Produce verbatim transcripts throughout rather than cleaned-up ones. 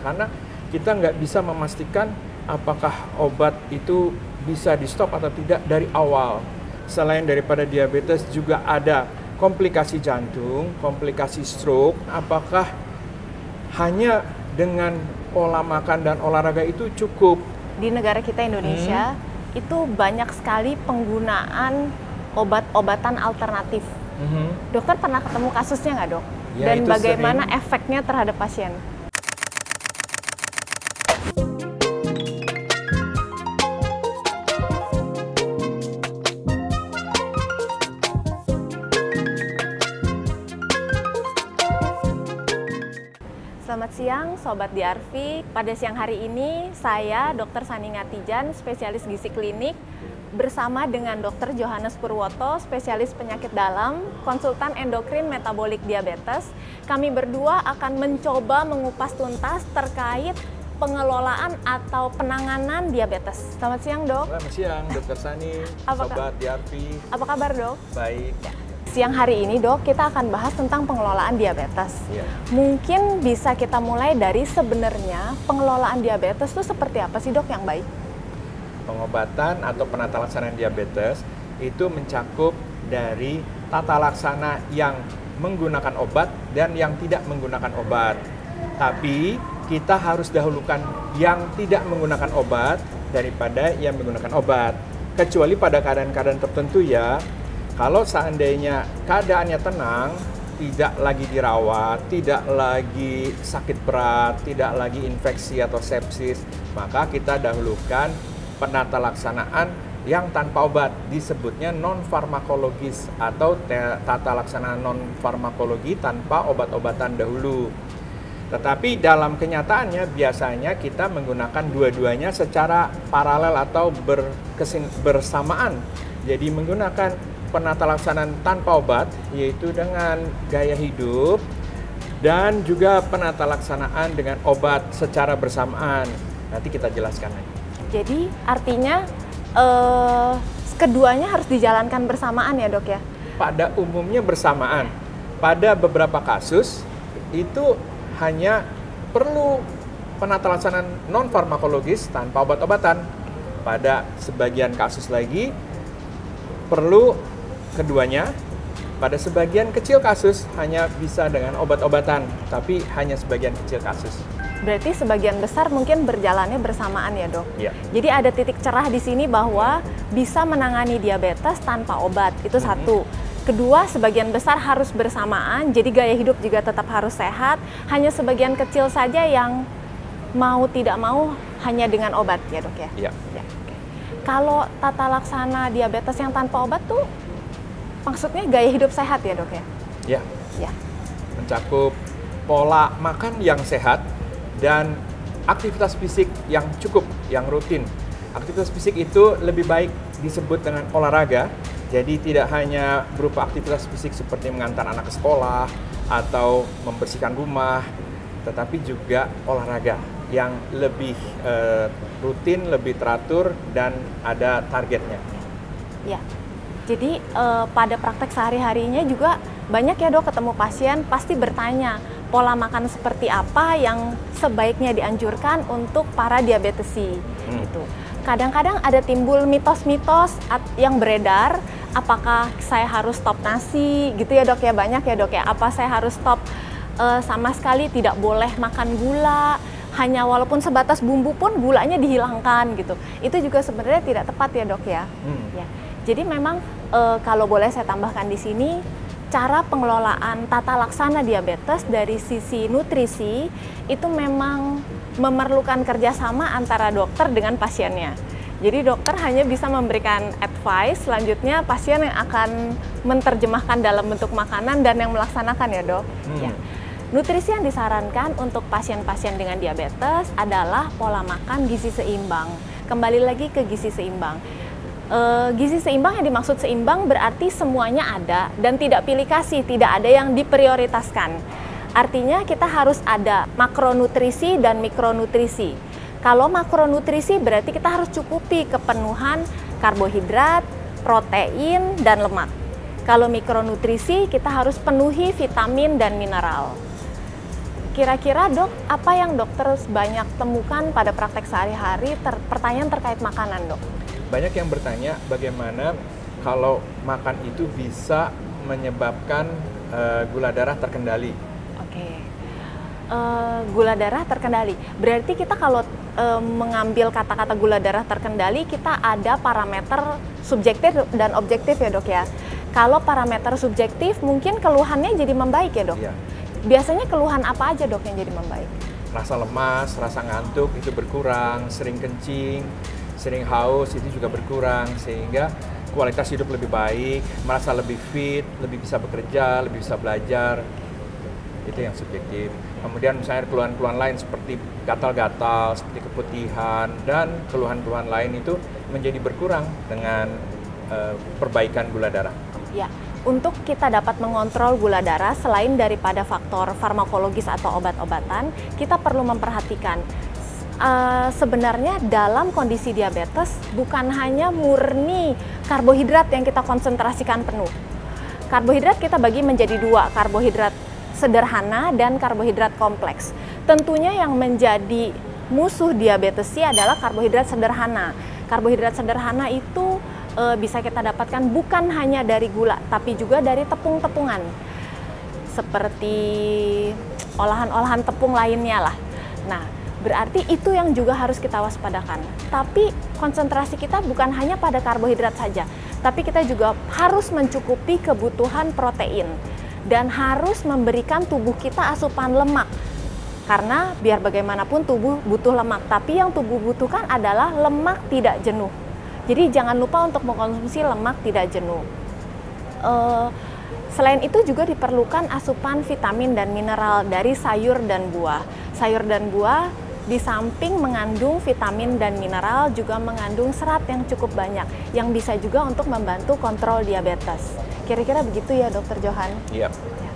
karena kita nggak bisa memastikan apakah obat itu bisa di stop atau tidak dari awal. Selain daripada diabetes juga ada komplikasi jantung, komplikasi stroke. Apakah hanya dengan pola makan dan olahraga itu cukup? Di negara kita Indonesia hmm. itu banyak sekali penggunaan obat-obatan alternatif. Hmm. Dokter pernah ketemu kasusnya nggak, Dok? Ya, dan bagaimana sering. efeknya terhadap pasien? Selamat siang Sobat D R V. Pada siang hari ini saya Dokter Sani Ngatijan, spesialis gizi klinik, bersama dengan Dokter Johannes Purwoto, spesialis penyakit dalam, konsultan endokrin metabolik diabetes. Kami berdua akan mencoba mengupas tuntas terkait pengelolaan atau penanganan diabetes. Selamat siang, Dok. Selamat siang, Dokter Sani, Sobat D R V. Apa kabar, Dok? Baik. Ya. Siang hari ini, Dok, kita akan bahas tentang pengelolaan diabetes. Ya. Mungkin bisa kita mulai dari sebenarnya pengelolaan diabetes itu seperti apa sih, Dok, yang baik? Pengobatan atau penata laksanaan diabetes itu mencakup dari tata laksana yang menggunakan obat dan yang tidak menggunakan obat. Tapi kita harus dahulukan yang tidak menggunakan obat daripada yang menggunakan obat. Kecuali pada keadaan-keadaan tertentu ya. Kalau seandainya keadaannya tenang, tidak lagi dirawat, tidak lagi sakit berat, tidak lagi infeksi atau sepsis, maka kita dahulukan penata laksanaan yang tanpa obat, disebutnya non-farmakologis atau tata laksana non-farmakologi tanpa obat-obatan dahulu. Tetapi dalam kenyataannya biasanya kita menggunakan dua-duanya secara paralel atau berkesin bersamaan. Jadi menggunakan penata laksanaan tanpa obat, yaitu dengan gaya hidup, dan juga penata laksanaan dengan obat secara bersamaan. Nanti kita jelaskan lagi. Jadi artinya eh, keduanya harus dijalankan bersamaan ya, Dok ya? Pada umumnya bersamaan. Pada beberapa kasus itu hanya perlu penata laksanaan non farmakologis tanpa obat-obatan. Pada sebagian kasus lagi perlu keduanya. Pada sebagian kecil kasus hanya bisa dengan obat-obatan, tapi hanya sebagian kecil kasus. Berarti sebagian besar mungkin berjalannya bersamaan ya, Dok? Ya. Jadi ada titik cerah di sini bahwa bisa menangani diabetes tanpa obat, itu Mm-hmm. satu. Kedua, sebagian besar harus bersamaan, jadi gaya hidup juga tetap harus sehat. Hanya sebagian kecil saja yang mau tidak mau hanya dengan obat ya, Dok ya? Ya. Ya, oke. Kalau tata laksana diabetes yang tanpa obat tuh maksudnya gaya hidup sehat ya, Dok ya? Ya. Ya. Mencakup pola makan yang sehat dan aktivitas fisik yang cukup, yang rutin. Aktivitas fisik itu lebih baik disebut dengan olahraga. Jadi tidak hanya berupa aktivitas fisik seperti mengantar anak ke sekolah atau membersihkan rumah, tetapi juga olahraga yang lebih uh, rutin, lebih teratur, dan ada targetnya. Ya. Jadi uh, pada praktek sehari-harinya juga banyak ya, Dok, ketemu pasien pasti bertanya pola makan seperti apa yang sebaiknya dianjurkan untuk para diabetesi. Hmm. Gitu. Kadang-kadang ada timbul mitos-mitos yang beredar, apakah saya harus stop nasi gitu ya, Dok ya, banyak ya, Dok ya, apa saya harus stop uh, sama sekali tidak boleh makan gula, hanya walaupun sebatas bumbu pun gulanya dihilangkan gitu. Itu juga sebenarnya tidak tepat ya, Dok ya. Hmm. Ya. Jadi memang uh, kalau boleh saya tambahkan di sini, cara pengelolaan tata laksana diabetes dari sisi nutrisi itu memang memerlukan kerjasama antara dokter dengan pasiennya. Jadi dokter hanya bisa memberikan advice, selanjutnya pasien yang akan menerjemahkan dalam bentuk makanan dan yang melaksanakan ya, Dok. Hmm. Ya. Nutrisi yang disarankan untuk pasien-pasien dengan diabetes adalah pola makan gizi seimbang. Kembali lagi ke gizi seimbang. Uh, gizi seimbang yang dimaksud seimbang berarti semuanya ada dan tidak pilih kasih, tidak ada yang diprioritaskan. Artinya kita harus ada makronutrisi dan mikronutrisi. Kalau makronutrisi berarti kita harus cukupi kepenuhan karbohidrat, protein, dan lemak. Kalau mikronutrisi kita harus penuhi vitamin dan mineral. kira-kira dok, apa yang dokter banyak temukan pada praktek sehari-hari ter pertanyaan terkait makanan dok? Banyak yang bertanya bagaimana kalau makan itu bisa menyebabkan uh, gula darah terkendali. Oke, uh, gula darah terkendali. Berarti kita kalau uh, mengambil kata-kata gula darah terkendali, kita ada parameter subjektif dan objektif ya dok ya. Kalau parameter subjektif mungkin keluhannya jadi membaik ya dok? Iya. Biasanya keluhan apa aja dok yang jadi membaik? Rasa lemas, rasa ngantuk itu berkurang, sering kencing, sering haus itu juga berkurang, sehingga kualitas hidup lebih baik, merasa lebih fit, lebih bisa bekerja, lebih bisa belajar. Itu yang subjektif. Kemudian misalnya keluhan-keluhan lain seperti gatal-gatal, seperti keputihan, dan keluhan-keluhan lain itu menjadi berkurang dengan uh, perbaikan gula darah. Ya, untuk kita dapat mengontrol gula darah selain daripada faktor farmakologis atau obat-obatan, kita perlu memperhatikan uh, sebenarnya dalam kondisi diabetes bukan hanya murni karbohidrat yang kita konsentrasikan penuh. Karbohidrat kita bagi menjadi dua, karbohidrat sederhana dan karbohidrat kompleks. Tentunya yang menjadi musuh diabetes adalah karbohidrat sederhana. Karbohidrat sederhana itu e, bisa kita dapatkan bukan hanya dari gula, tapi juga dari tepung-tepungan. Seperti olahan-olahan tepung lainnya lah. Nah, berarti itu yang juga harus kita waspadakan. Tapi konsentrasi kita bukan hanya pada karbohidrat saja, tapi kita juga harus mencukupi kebutuhan protein dan harus memberikan tubuh kita asupan lemak. Karena biar bagaimanapun tubuh butuh lemak, tapi yang tubuh butuhkan adalah lemak tidak jenuh. Jadi jangan lupa untuk mengkonsumsi lemak tidak jenuh. Uh, selain itu juga diperlukan asupan vitamin dan mineral dari sayur dan buah. Sayur dan buah di samping mengandung vitamin dan mineral juga mengandung serat yang cukup banyak, yang bisa juga untuk membantu kontrol diabetes. Kira-kira begitu ya Dokter Johan? Iya.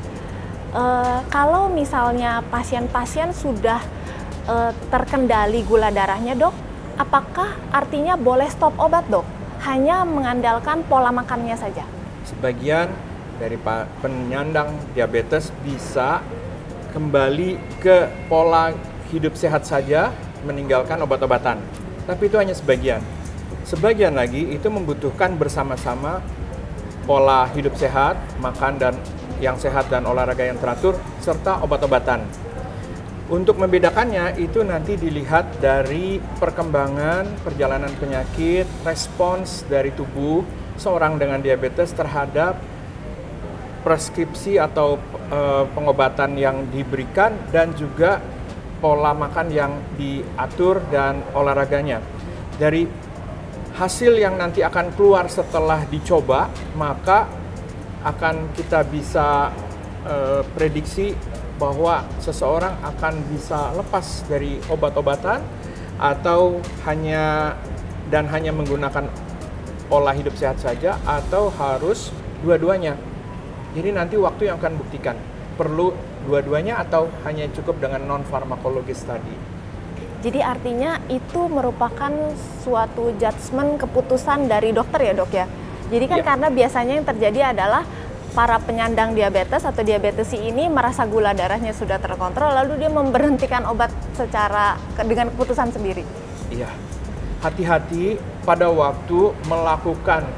Uh, kalau misalnya pasien-pasien sudah uh, terkendali gula darahnya dok, apakah artinya boleh stop obat dok? Hanya mengandalkan pola makannya saja? Sebagian dari penyandang diabetes bisa kembali ke pola hidup sehat saja, meninggalkan obat-obatan. Tapi itu hanya sebagian. Sebagian lagi itu membutuhkan bersama-sama pola hidup sehat, makan dan yang sehat dan olahraga yang teratur, serta obat-obatan. Untuk membedakannya itu nanti dilihat dari perkembangan perjalanan penyakit, respons dari tubuh seorang dengan diabetes terhadap preskripsi atau e, pengobatan yang diberikan dan juga pola makan yang diatur dan olahraganya. Dari hasil yang nanti akan keluar setelah dicoba, maka akan kita bisa uh, prediksi bahwa seseorang akan bisa lepas dari obat-obatan atau hanya dan hanya menggunakan pola hidup sehat saja, atau harus dua-duanya. Jadi nanti waktu yang akan buktikan perlu dua-duanya atau hanya cukup dengan non-farmakologis tadi. Jadi artinya itu merupakan suatu judgement, keputusan dari dokter ya dok ya? Jadi kan ya. Karena biasanya yang terjadi adalah para penyandang diabetes atau diabetesi ini merasa gula darahnya sudah terkontrol, lalu dia memberhentikan obat secara dengan keputusan sendiri. Iya, hati-hati pada waktu melakukan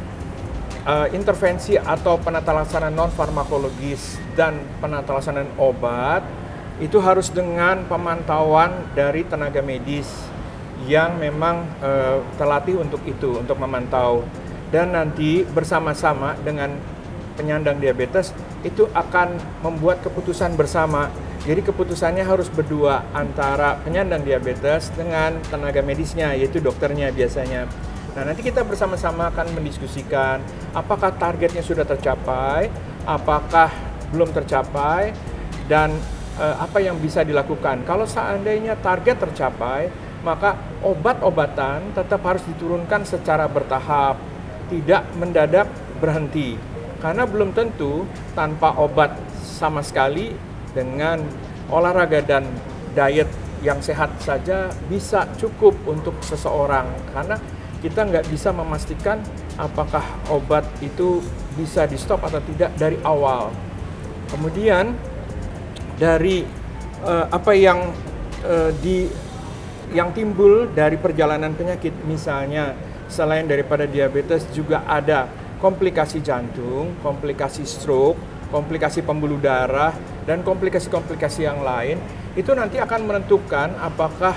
uh, intervensi atau penata laksana non-farmakologis dan penata laksana obat, itu harus dengan pemantauan dari tenaga medis yang memang uh, terlatih untuk itu, untuk memantau. Dan nanti bersama-sama dengan penyandang diabetes itu akan membuat keputusan bersama. Jadi keputusannya harus berdua antara penyandang diabetes dengan tenaga medisnya, yaitu dokternya biasanya. Nah, nanti kita bersama-sama akan mendiskusikan apakah targetnya sudah tercapai, apakah belum tercapai, dan eh, apa yang bisa dilakukan. Kalau seandainya target tercapai, maka obat-obatan tetap harus diturunkan secara bertahap, tidak mendadak berhenti. Karena belum tentu tanpa obat sama sekali, dengan olahraga dan diet yang sehat saja bisa cukup untuk seseorang. Karena kita nggak bisa memastikan apakah obat itu bisa di stop atau tidak dari awal. Kemudian dari uh, apa yang uh, di yang timbul dari perjalanan penyakit. Misalnya selain daripada diabetes juga ada komplikasi jantung, komplikasi stroke, komplikasi pembuluh darah, dan komplikasi-komplikasi yang lain. Itu nanti akan menentukan apakah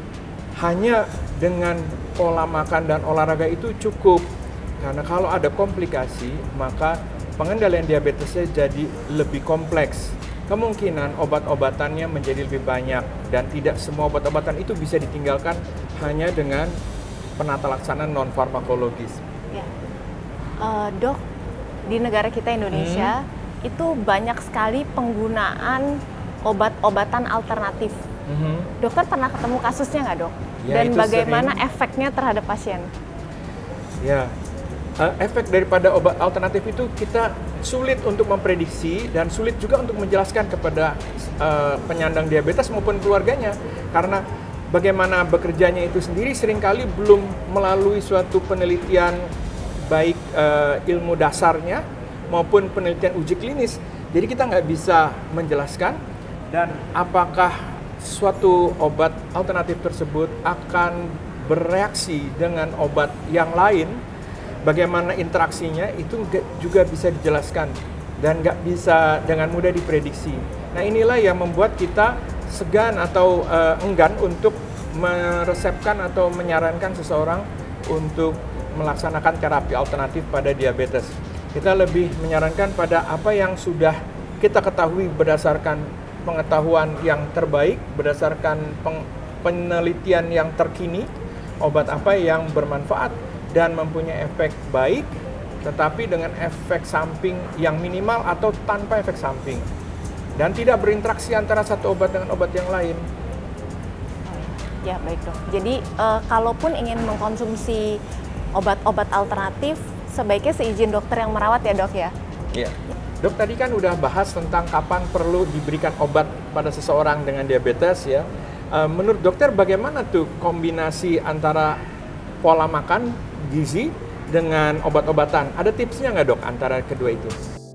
hanya dengan pola makan dan olahraga itu cukup. Karena kalau ada komplikasi, maka pengendalian diabetesnya jadi lebih kompleks. Kemungkinan obat-obatannya menjadi lebih banyak dan tidak semua obat-obatan itu bisa ditinggalkan hanya dengan penata laksanaan non-farmakologis. Ya. Uh, dok, di negara kita Indonesia hmm. itu banyak sekali penggunaan obat-obatan alternatif. Hmm. Dokter pernah ketemu kasusnya nggak, dok? Ya, dan bagaimana sering. efeknya terhadap pasien? Ya. Uh, efek daripada obat alternatif itu kita sulit untuk memprediksi dan sulit juga untuk menjelaskan kepada uh, penyandang diabetes maupun keluarganya, karena bagaimana bekerjanya itu sendiri seringkali belum melalui suatu penelitian baik uh, ilmu dasarnya maupun penelitian uji klinis. Jadi kita nggak bisa menjelaskan dan apakah suatu obat alternatif tersebut akan bereaksi dengan obat yang lain. Bagaimana interaksinya itu juga bisa dijelaskan dan nggak bisa dengan mudah diprediksi. Nah inilah yang membuat kita segan atau uh, enggan untuk meresepkan atau menyarankan seseorang untuk melaksanakan terapi alternatif pada diabetes. Kita lebih menyarankan pada apa yang sudah kita ketahui berdasarkan pengetahuan yang terbaik, berdasarkan penelitian yang terkini, obat apa yang bermanfaat dan mempunyai efek baik, tetapi dengan efek samping yang minimal atau tanpa efek samping. Dan tidak berinteraksi antara satu obat dengan obat yang lain. Ya, baik dok. Jadi, uh, kalaupun ingin mengkonsumsi obat-obat alternatif, sebaiknya seizin dokter yang merawat ya dok ya? Iya. Dok tadi kan udah bahas tentang kapan perlu diberikan obat pada seseorang dengan diabetes ya. Uh, menurut dokter bagaimana tuh kombinasi antara pola makan, gizi dengan obat-obatan? Ada tipsnya nggak dok antara kedua itu?